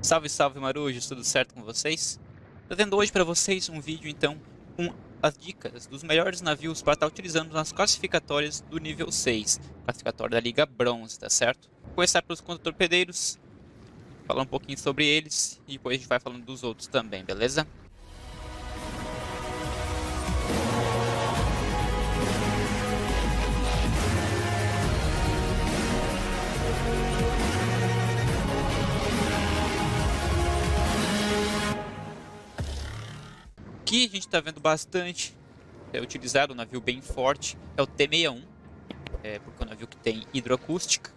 Salve, salve marujos, tudo certo com vocês? Trazendo hoje para vocês um vídeo então com as dicas dos melhores navios para estar utilizando nas classificatórias do nível 6, classificatória da Liga Bronze, tá certo? Vou começar pelos contra-torpedeiros, falar um pouquinho sobre eles e depois a gente vai falando dos outros também, beleza? Aqui a gente está vendo bastante, é utilizado um navio bem forte, é o T-61, porque é um navio que tem hidroacústica,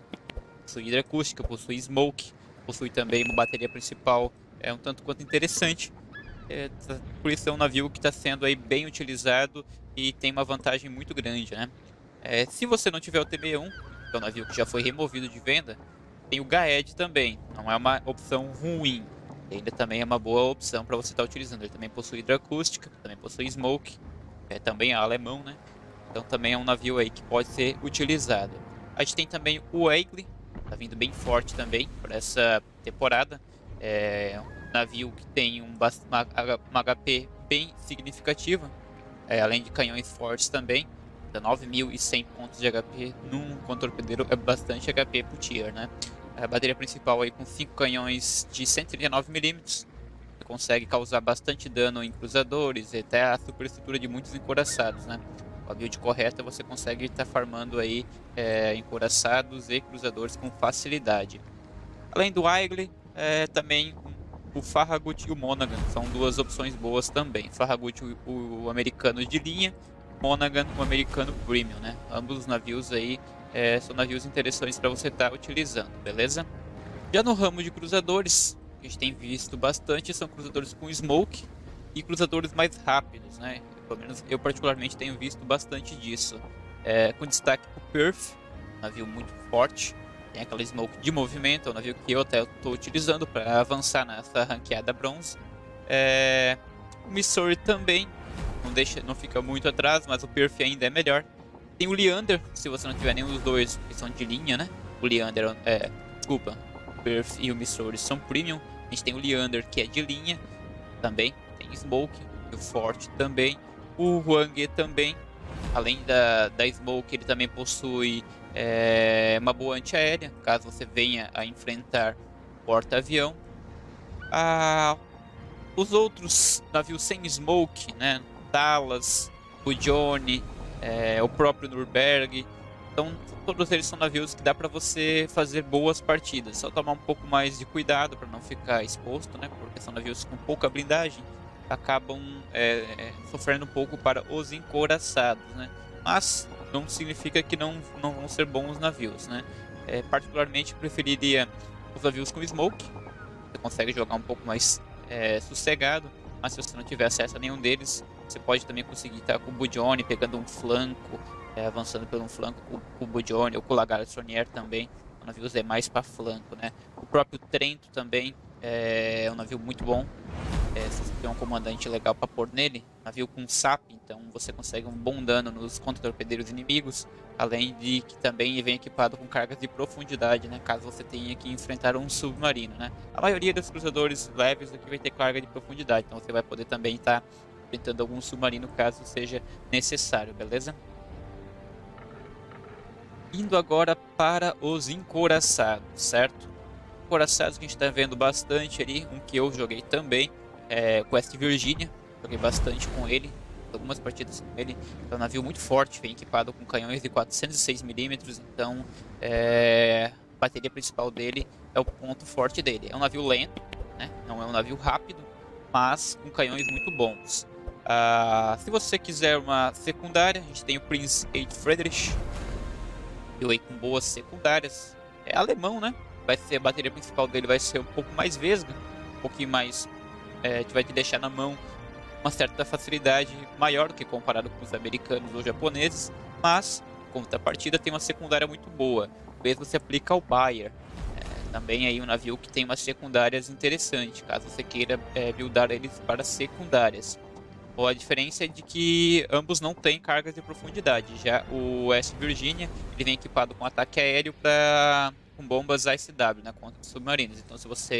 possui smoke, possui também uma bateria principal, é um tanto quanto interessante, por isso é um navio que está sendo aí bem utilizado e tem uma vantagem muito grande, né? Se você não tiver o T-61, que é um navio que já foi removido de venda, tem o Gaed também, não é uma opção ruim. Ainda também é uma boa opção para você estar utilizando. Ele também possui hidroacústica, também possui smoke, também é alemão, né? Então também é um navio aí que pode ser utilizado. A gente tem também o Aigle, tá vindo bem forte também para essa temporada. É um navio que tem uma HP bem significativa, além de canhões fortes também. 9.100 pontos de HP num contra-torpedeiro é bastante HP pro tier, né? A bateria principal aí com 5 canhões de 139mm. Você consegue causar bastante dano em cruzadores e até a superestrutura de muitos encouraçados, né? Com a build correta você consegue estar farmando aí encouraçados e cruzadores com facilidade. Além do Aigle, também o Farragut e o Monaghan são duas opções boas também. Farragut o americano de linha, Monaghan o americano premium, né? Ambos os navios aí são navios interessantes para você estar utilizando, beleza? Já no ramo de cruzadores, que a gente tem visto bastante, são cruzadores com smoke e cruzadores mais rápidos, né? Pelo menos eu particularmente tenho visto bastante disso. Com destaque para o Perth, um navio muito forte, tem aquela smoke de movimento, é um navio que eu até estou utilizando para avançar nessa ranqueada bronze. O Missouri também, não fica muito atrás, mas o Perth ainda é melhor. Tem o Leander, se você não tiver nenhum dos dois, que são de linha, né? O Leander, desculpa, o Perth e o Missouri são premium. A gente tem o Leander, que é de linha, também. Tem Smoke, o Forte também. O Hwang também, além da Smoke, ele também possui uma boa antiaérea, caso você venha a enfrentar porta-avião. Os outros navios sem Smoke, né? Talas, o Johnny, o próprio Nuremberg. Então todos eles são navios que dá para você fazer boas partidas, só tomar um pouco mais de cuidado para não ficar exposto, né? Porque são navios com pouca blindagem, acabam sofrendo um pouco para os encouraçados, né? Mas não significa que não vão ser bons navios, né? Particularmente preferiria os navios com smoke, você consegue jogar um pouco mais sossegado, mas se você não tiver acesso a nenhum deles, você pode também conseguir estar com o Budione pegando um flanco, avançando por um flanco com o Budione ou com o Lagarçonnier também. O navio é mais para flanco, né? O próprio Trento também é um navio muito bom. Se você tem um comandante legal para pôr nele, navio com SAP, então você consegue um bom dano nos contra-torpedeiros inimigos, além de que também vem equipado com cargas de profundidade, né? Caso você tenha que enfrentar um submarino, né? A maioria dos cruzadores leves aqui vai ter carga de profundidade, então você vai poder também estar enfrentando algum submarino caso seja necessário, beleza? Indo agora para os encouraçados, certo? Encouraçados que a gente está vendo bastante ali, um que eu joguei também, com West Virginia, joguei bastante com ele, algumas partidas com ele. É um navio muito forte, vem equipado com canhões de 406mm, então a bateria principal dele é o ponto forte dele. É um navio lento, né? Não é um navio rápido, mas com canhões muito bons. Se você quiser uma secundária, a gente tem o Prince H. Friedrich, e aí com boas secundárias. É alemão, né? A bateria principal dele vai ser um pouco mais vesga, um pouquinho mais, vai te deixar na mão uma certa facilidade maior do que comparado com os americanos ou japoneses, mas em contrapartida tem uma secundária muito boa. O mesmo se aplica ao Bayer, também aí um navio que tem umas secundárias interessantes, caso você queira buildar eles para secundárias. A diferença é de que ambos não têm cargas de profundidade. Já o West Virginia ele vem equipado com ataque aéreo com bombas ICW, né, contra os submarinos. Então se você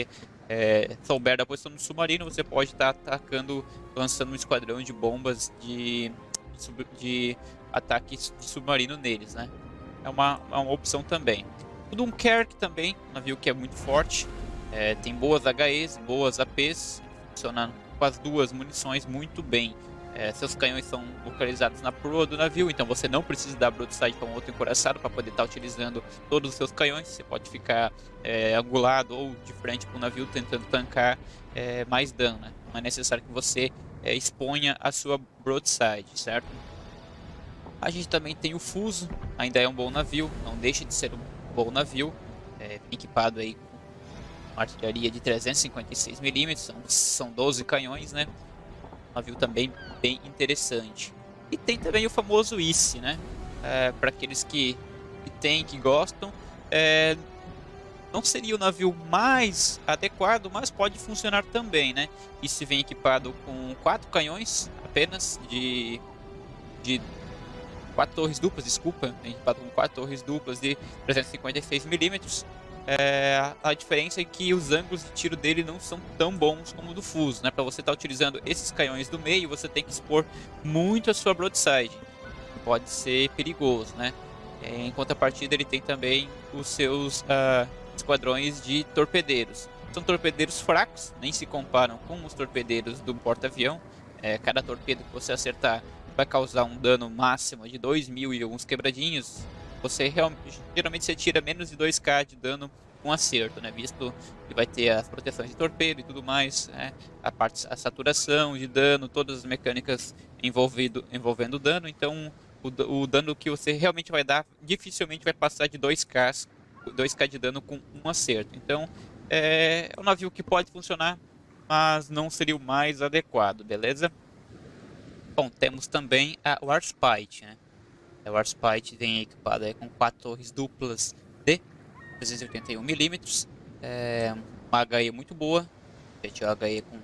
souber da posição do submarino, você pode estar atacando, lançando um esquadrão de bombas de ataque de submarino neles, né? É uma opção também. O Dunkirk também, um navio que é muito forte, tem boas HEs, boas APs, funciona com as duas munições muito bem. Seus canhões são localizados na proa do navio, então você não precisa dar broadside para um outro encoraçado para poder estar utilizando todos os seus canhões. Você pode ficar angulado ou de frente para o navio tentando tancar mais dano, né? Não é necessário que você exponha a sua broadside, certo? A gente também tem o Fuso, ainda é um bom navio, não deixa de ser um bom navio, equipado aí com uma artilharia de 356 milímetros, são 12 canhões, né? Um navio também bem interessante. E tem também o famoso ICE, né? Para aqueles que gostam. Não seria o navio mais adequado, mas pode funcionar também, né? ICE vem equipado com 4 canhões apenas de 4 torres duplas, desculpa, equipado com 4 torres duplas de 356 milímetros. A diferença é que os ângulos de tiro dele não são tão bons como o do Fuso, né? Para você estar utilizando esses canhões do meio, você tem que expor muito a sua broadside, pode ser perigoso, né? Em contrapartida, ele tem também os seus esquadrões de torpedeiros. São torpedeiros fracos, nem se comparam com os torpedeiros do porta-avião. Cada torpedo que você acertar vai causar um dano máximo de 2.000 e alguns quebradinhos. Geralmente você tira menos de 2k de dano com acerto, né? Visto que vai ter as proteções de torpedo e tudo mais, né? A saturação de dano, todas as mecânicas envolvendo dano. Então, o dano que você realmente vai dar dificilmente vai passar de 2k de dano com um acerto. Então, é um navio que pode funcionar, mas não seria o mais adequado, beleza? Bom, temos também a Warspite, né? A Warspite vem equipada com 4 torres duplas de 381 milímetros, uma HE muito boa, uma HE com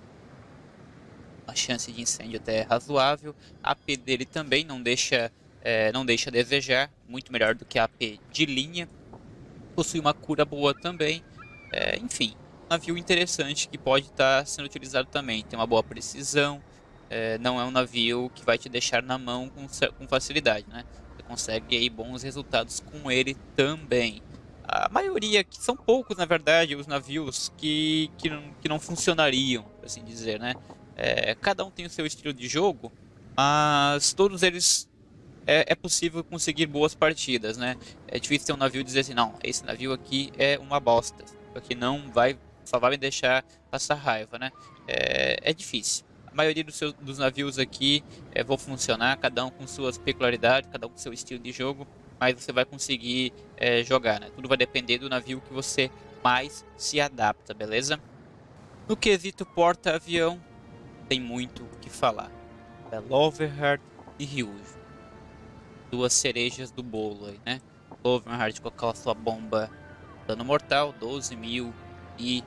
uma chance de incêndio até razoável. A AP dele também não deixa a desejar, muito melhor do que a AP de linha. Possui uma cura boa também, enfim, um navio interessante que pode estar sendo utilizado também. Tem uma boa precisão, não é um navio que vai te deixar na mão com facilidade, né? Você consegue aí bons resultados com ele também. A maioria, que são poucos na verdade, os navios que não funcionariam, por assim dizer, né? Cada um tem o seu estilo de jogo, mas todos eles é possível conseguir boas partidas, né? É difícil ter um navio dizer assim, não, esse navio aqui é uma bosta, aqui só vai me deixar passar raiva, né? É difícil. A maioria dos navios aqui vão funcionar, cada um com suas peculiaridades, cada um com seu estilo de jogo, mas você vai conseguir jogar, né? Tudo vai depender do navio que você mais se adapta, beleza? No quesito porta-avião, tem muito o que falar. Lovehard e Ryujo, duas cerejas do bolo aí, né? Lovehard com aquela sua bomba dano mortal, 12.000 e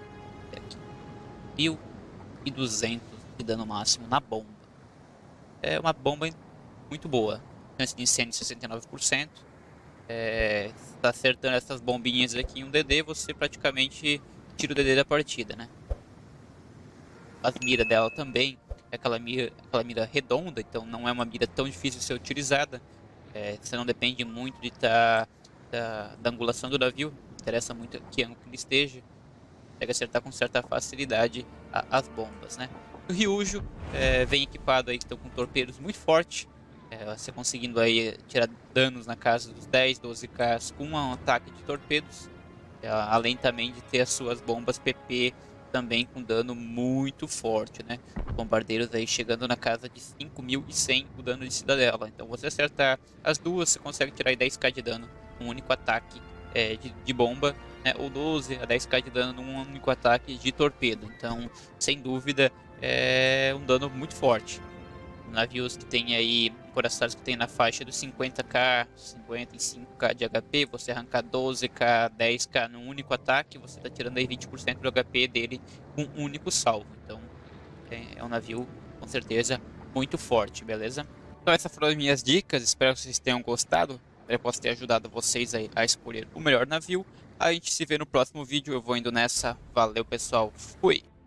1.200 de dano máximo na bomba. É uma bomba muito boa, chance de incêndio 69%. Tá acertando essas bombinhas aqui em um DD, você praticamente tira o DD da partida, né? As miras dela também é aquela mira redonda, então não é uma mira tão difícil de ser utilizada. Você não depende muito da angulação do navio, interessa muito que ângulo que ele esteja. Consegue acertar com certa facilidade as bombas, né? O Ryujo vem equipado aí então, com torpedos muito fortes. Você conseguindo aí tirar danos na casa dos 10, 12k com um ataque de torpedos. Além também de ter as suas bombas PP também com dano muito forte, né? Bombardeiros aí chegando na casa de 5.100 o dano de cidadela. Então você acertar as duas, você consegue tirar aí 10k de dano num único ataque de bomba, né? Ou 12 a 10k de dano num único ataque de torpedo. Então, sem dúvida, é um dano muito forte. Navios que tem aí, coraçados que tem na faixa dos 50k, 55k de HP, você arrancar 12k, 10k num único ataque, você está tirando aí 20% do HP dele com um único salvo. Então é um navio com certeza muito forte, beleza? Então essas foram as minhas dicas, espero que vocês tenham gostado. Espero que possa ter ajudado vocês aí a escolher o melhor navio. A gente se vê no próximo vídeo. Eu vou indo nessa. Valeu, pessoal. Fui!